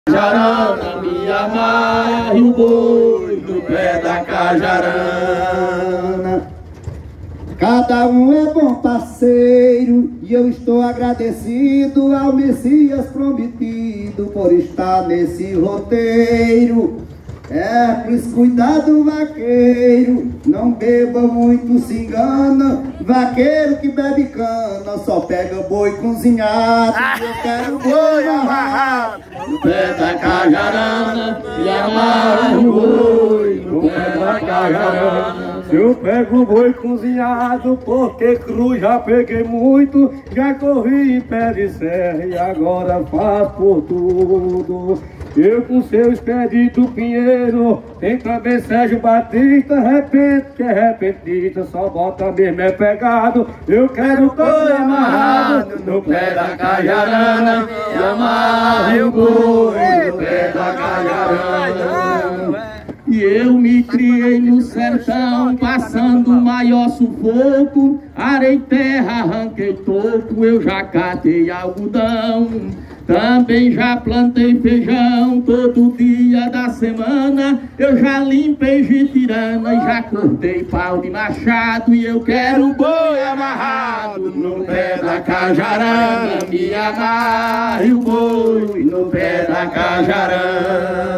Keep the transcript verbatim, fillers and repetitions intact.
Cajarana, me amarre o boi no pé da cajarana. Cada um é bom parceiro e eu estou agradecido ao Messias prometido por estar nesse roteiro. É, pois cuidado, vaqueiro, não beba muito, se engana. Vaqueiro que bebe cana só pega boi cozinhado. Eu quero boi amarrado no pé da cajarana, me amarre o boi no pé da cajarana. Eu pego boi cozinhado porque cru já peguei muito. Já corri em pé de serra e agora faço por tudo. Eu com seu Expedito Pinheiro, tem também Sérgio Batista, repente que é repentista, só bota mesmo é pegado. Eu quero boi amarrado no pé da cajarana, me amarre o boi no pé da cajarana. E eu me criei no sertão, passando o maior sufoco. Arei terra, arranquei toco, eu já catei algodão. Também já plantei feijão todo dia da semana. Eu já limpei jitirana e já cortei pau de machado. E eu quero boi amarrado no pé da cajarana, me amarre o boi no pé da cajarana.